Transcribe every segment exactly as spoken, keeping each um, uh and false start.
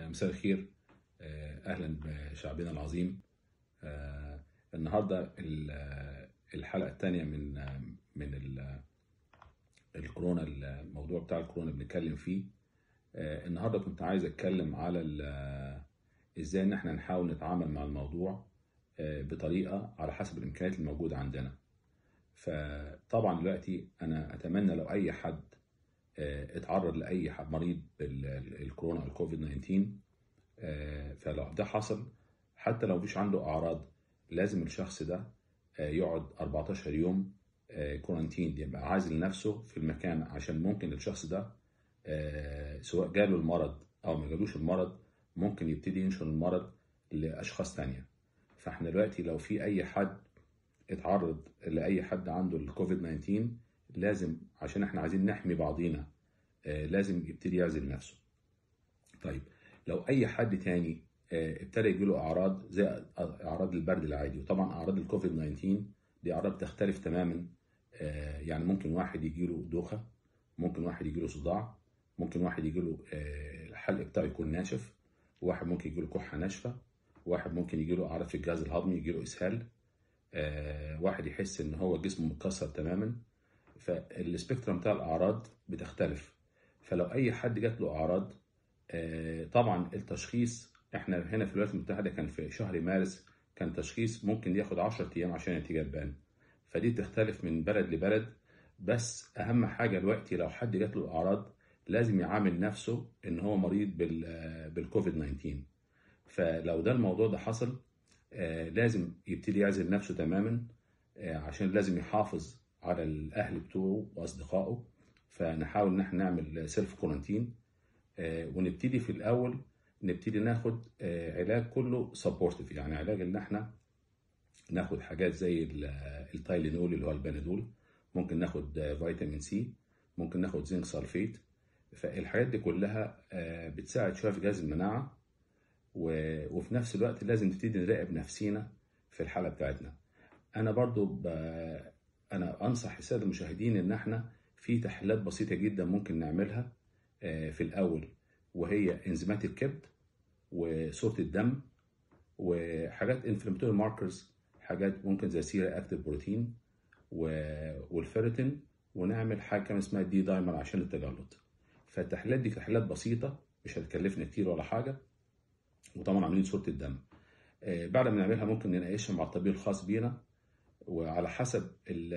مساء الخير. اهلا بشعبنا العظيم. النهارده الحلقه الثانيه من من الكورونا، الموضوع بتاع الكورونا بنتكلم فيه. النهارده كنت عايز اتكلم على ازاي ان احنا نحاول نتعامل مع الموضوع بطريقه على حسب الامكانيات الموجوده عندنا. فطبعا دلوقتي انا اتمنى لو اي حد اتعرض لاي حد مريض بالكورونا او الكوفيد تسعة عشر، فلو ده حصل حتى لو مفيش عنده اعراض لازم الشخص ده يقعد أربعتاشر يوم كورانتين، يبقى عازل نفسه في المكان، عشان ممكن الشخص ده سواء جاله المرض او ما جالوش المرض ممكن يبتدي ينشر المرض لاشخاص تانية. فاحنا دلوقتي لو في اي حد اتعرض لاي حد عنده الكوفيد تسعة عشر لازم، عشان احنا عايزين نحمي بعضينا، لازم يبتدي يعزل نفسه. طيب لو اي حد تاني ابتدى يجيله اعراض زي اعراض البرد العادي، وطبعا اعراض الكوفيد تسعة عشر دي اعراض تختلف تماما. يعني ممكن واحد يجيله دوخه، ممكن واحد يجيله صداع، ممكن واحد يجيله الحلق بتاعه يكون ناشف، واحد ممكن يجيله كحه ناشفه، واحد ممكن يجيله اعراض في الجهاز الهضمي، يجيله اسهال، واحد يحس ان هو جسمه متكسر تماما. فالسبيكترم بتاع الاعراض بتختلف. فلو اي حد جات له اعراض، طبعا التشخيص احنا هنا في الولايات المتحده كان في شهر مارس كان تشخيص ممكن ياخد عشرة ايام عشان النتيجه تبان. فدي تختلف من بلد لبلد. بس اهم حاجه دلوقتي لو حد جات له الاعراض لازم يعامل نفسه ان هو مريض بالكوفيد تسعة عشر. فلو ده الموضوع ده حصل لازم يبتدي يعزل نفسه تماما، عشان لازم يحافظ على الاهل بتوعه واصدقائه. فنحاول ان احنا نعمل سيلف كورانتين، ونبتدي في الاول نبتدي ناخد علاج كله سبورتيف، يعني علاج ان احنا ناخد حاجات زي التايلينول اللي هو البنادول، ممكن ناخد فيتامين سي، ممكن ناخد زنك سلفيت. فالحاجات دي كلها بتساعد شويه في جهاز المناعه، وفي نفس الوقت لازم نبتدي نراقب نفسينا في الحاله بتاعتنا. انا برضو ب... انا انصح الساده المشاهدين ان احنا في تحليلات بسيطه جدا ممكن نعملها في الاول، وهي انزيمات الكبد وصوره الدم وحاجات انفلاماتوري ماركرز، حاجات ممكن زي سيرا اكتيف بروتين والفيرتين، ونعمل حاجه كمان اسمها دي دايمر عشان التجلط. فالتحليلات دي تحليلات بسيطه مش هتكلفنا كتير ولا حاجه. وطبعا عاملين صوره الدم بعد ما نعملها ممكن نناقشها مع الطبيب الخاص بينا، وعلى حسب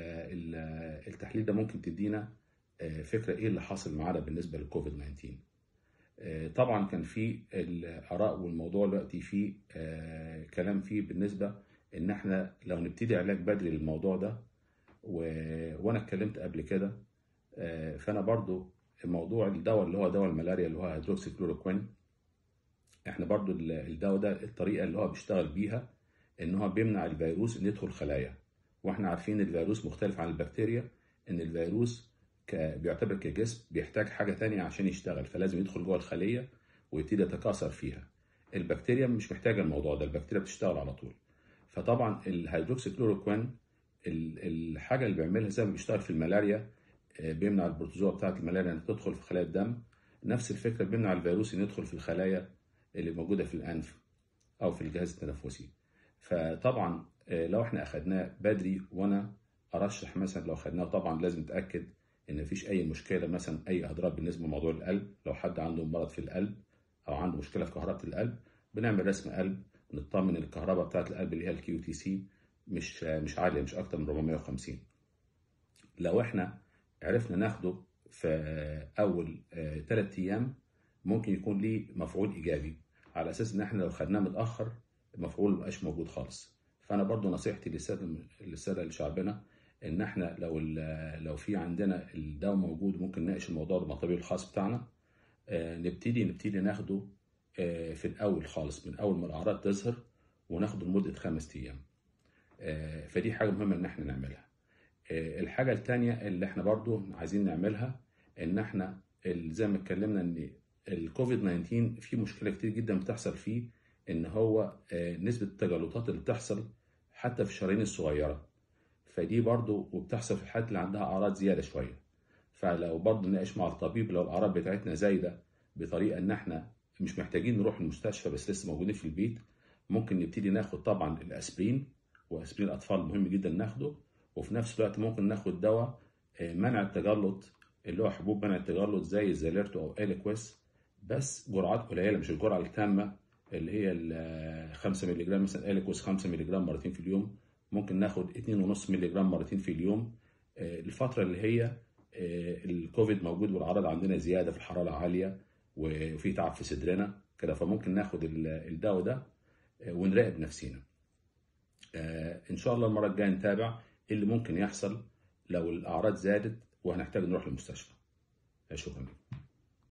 التحليل ده ممكن تدينا فكره ايه اللي حاصل معانا بالنسبه للكوفيد تسعة عشر. طبعا كان في الاراء والموضوع دلوقتي في كلام فيه بالنسبه ان احنا لو نبتدي علاج بدري للموضوع ده، و... وانا اتكلمت قبل كده. فانا برضو موضوع الدواء اللي هو دواء الملاريا اللي هو هيدروكسي كلوروكوين، احنا برضو الدواء ده الطريقه اللي هو بيشتغل بيها ان هو بيمنع الفيروس ان يدخل خلايا. واحنا عارفين الفيروس مختلف عن البكتيريا، ان الفيروس ك... بيعتبر كجسم بيحتاج حاجه تانية عشان يشتغل، فلازم يدخل جوه الخليه ويبتدي يتكاثر فيها. البكتيريا مش محتاجه الموضوع ده، البكتيريا بتشتغل على طول. فطبعا الهيدروكسي كلوروكوين الحاجه اللي بيعملها زي ما بيشتغل في الملاريا، بيمنع البروتوزوا بتاعه الملاريا ان تدخل في خلايا الدم. نفس الفكره بيمنع الفيروس ان يدخل في الخلايا اللي موجوده في الانف او في الجهاز التنفسي. فطبعا لو احنا اخدناه بدري، وانا ارشح مثلا لو اخدناه طبعا لازم نتاكد ان مفيش اي مشكله، مثلا اي اضرار بالنسبه لموضوع القلب. لو حد عنده مرض في القلب او عنده مشكله في كهرباء القلب بنعمل رسم قلب، نطمن ان الكهرباء بتاعه القلب اللي هي الكيو تي سي مش مش عاليه، مش اكتر من أربعمية وخمسين. لو احنا عرفنا ناخده في اول ثلاث ايام ممكن يكون ليه مفعول ايجابي، على اساس ان احنا لو خدناه متاخر المفعول مبقاش موجود خالص. فانا برضو نصيحتي للساده للساده لشعبنا ان احنا لو لو في عندنا الدواء موجود ممكن نناقش الموضوع ده مع الطبيب الخاص بتاعنا. نبتدي نبتدي ناخده في الاول خالص من اول ما الاعراض تظهر، وناخده لمده خمس ايام. فدي حاجه مهمه ان احنا نعملها. الحاجه الثانيه اللي احنا برضو عايزين نعملها ان احنا زي ما اتكلمنا ان الكوفيد تسعة عشر في مشكله كتير جدا بتحصل فيه، ان هو نسبه التجلطات اللي بتحصل حتى في الشرايين الصغيره. فدي برضو وبتحصل في الحالات اللي عندها اعراض زياده شويه. فلو برضو نناقش مع الطبيب لو الاعراض بتاعتنا زايده بطريقه ان احنا مش محتاجين نروح المستشفى بس لسه موجودين في البيت، ممكن نبتدي ناخد طبعا الاسبرين، واسبرين الاطفال مهم جدا ناخده، وفي نفس الوقت ممكن ناخد دواء منع التجلط اللي هو حبوب منع التجلط زي الزاليرتو او اليكويس، بس جرعات قليله مش الجرعه التامه اللي هي ال خمسة مللي جرام، مثلا اليكويس خمسة مللي جرام مرتين في اليوم، ممكن ناخد اتنين ونص مللي جرام مرتين في اليوم. الفتره اللي هي الكوفيد موجود والعرض عندنا زياده في الحراره عاليه وفي تعب في صدرنا كده، فممكن ناخد الدواء ده ونراقب نفسينا. ان شاء الله المره الجايه نتابع ايه اللي ممكن يحصل لو الاعراض زادت وهنحتاج نروح للمستشفى. شكرا.